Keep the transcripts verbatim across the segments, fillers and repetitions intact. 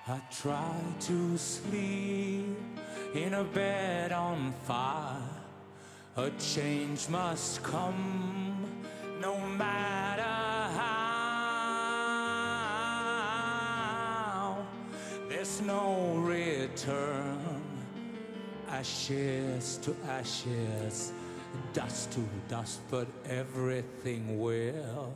I try to sleep in a bed on fire. A change must come, no matter how. There's no return. Ashes to ashes, dust to dust, but everything will.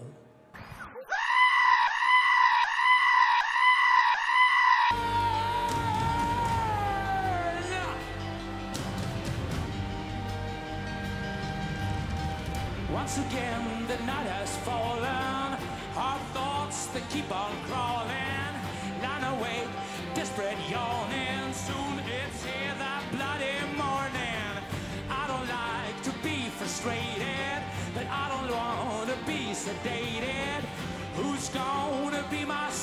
Once again the night has fallen. Our thoughts, they keep on crawling. Lying awake, desperate yawning. Soon it's here, that bloody morning. I don't like to be frustrated, but I don't want to be sedated. Who's gonna be my